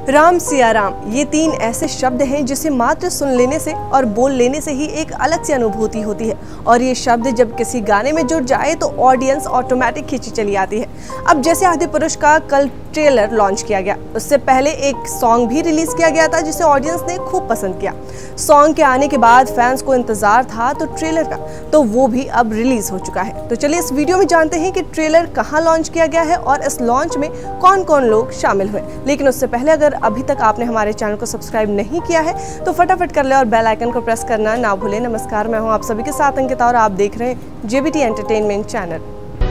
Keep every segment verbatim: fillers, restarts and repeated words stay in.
राम सिया राम, ये तीन ऐसे शब्द हैं जिसे मात्र सुन लेने से और बोल लेने से ही एक अलग सी अनुभूति होती है और ये शब्द जब किसी गाने में जुड़ जाए तो ऑडियंस ऑटोमेटिक खींची चली आती है। अब जैसे आदिपुरुष का कल ट्रेलर लॉन्च किया गया, उससे पहले एक सॉन्ग भी रिलीज किया गया था जिसे ऑडियंस ने खूब पसंद किया। सॉन्ग के आने के बाद फैंस को इंतजार था तो ट्रेलर का, तो वो भी अब रिलीज हो चुका है। तो चलिए इस वीडियो में जानते हैं कि ट्रेलर कहाँ लॉन्च किया गया है और इस लॉन्च में कौन कौन लोग शामिल हुए। लेकिन उससे पहले अगर अभी तक आपने हमारे चैनल को सब्सक्राइब नहीं किया है तो फटाफट कर ले और बेल आइकन को प्रेस करना ना भूलें। नमस्कार, मैं हूं आप सभी के साथ अंकिता और आप देख रहे हैं JBT entertainment channel.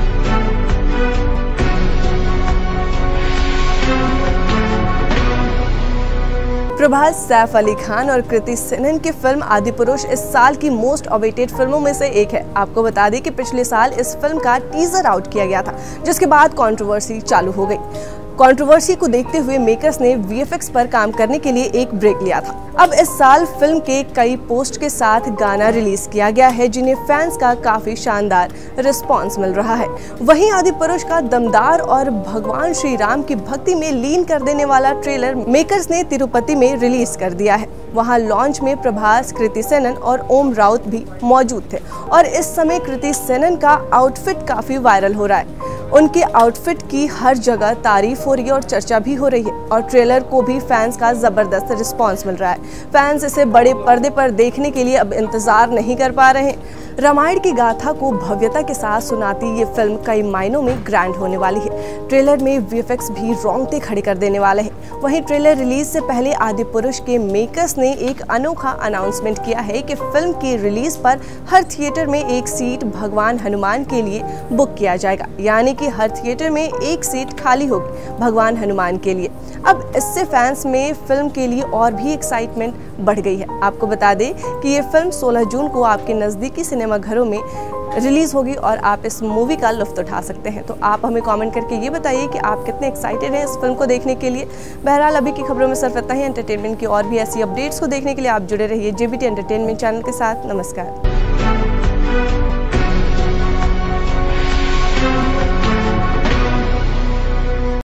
Prabhas, Saif Ali Khan और कृति सेनन की फिल्म आदिपुरुष इस साल की मोस्ट अवेटेड फिल्मों में से एक है। आपको बता दें कि पिछले साल इस फिल्म का टीजर आउट किया गया था, जिसके बाद कंट्रोवर्सी चालू हो गई। कंट्रोवर्सी को देखते हुए मेकर्स ने वीएफएक्स पर काम करने के लिए एक ब्रेक लिया था। अब इस साल फिल्म के कई पोस्ट के साथ गाना रिलीज किया गया है, जिन्हें फैंस का काफी शानदार रिस्पांस मिल रहा है। वहीं आदिपुरुष का दमदार और भगवान श्री राम की भक्ति में लीन कर देने वाला ट्रेलर मेकर्स ने तिरुपति में रिलीज कर दिया है। वहां लॉन्च में प्रभास, कृति सेनन और ओम राउत भी मौजूद थे और इस समय कृति सेनन का आउटफिट काफी वायरल हो रहा है। उनके आउटफिट की हर जगह तारीफ हो रही है और चर्चा भी हो रही है और ट्रेलर को भी फैंस का जबरदस्त रिस्पांस मिल रहा है। फैंस इसे बड़े पर्दे पर देखने के लिए अब इंतजार नहीं कर पा रहे हैं। रामायण की गाथा को भव्यता के साथ सुनाती ये फिल्म कई मायनों में ग्रैंड होने वाली है। ट्रेलर में वीएफएक्स भी रोंगटे खड़े कर देने वाले हैं। वहीं ट्रेलर रिलीज से पहले आदिपुरुष के मेकर्स ने एक अनोखा अनाउंसमेंट किया है कि फिल्म की रिलीज पर हर थिएटर में एक सीट भगवान हनुमान के लिए बुक किया जाएगा, यानी कि हर थिएटर में एक सीट खाली होगी भगवान हनुमान के लिए। अब इससे फैंस में फिल्म के लिए और भी एक्साइटमेंट बढ़ गई है। आपको बता दें कि ये फिल्म सोलह जून को आपके नज़दीकी सिनेमा घरों में रिलीज होगी और आप इस मूवी का लुत्फ उठा सकते हैं। तो आप हमें कमेंट करके ये बताइए कि आप कितने एक्साइटेड हैं इस फिल्म को देखने के लिए। बहरहाल अभी की खबरों में सिर्फ इतना ही। एंटरटेनमेंट की और भी ऐसी अपडेट्स को देखने के लिए आप जुड़े रहिए जेबीटी एंटरटेनमेंट चैनल के साथ। नमस्कार।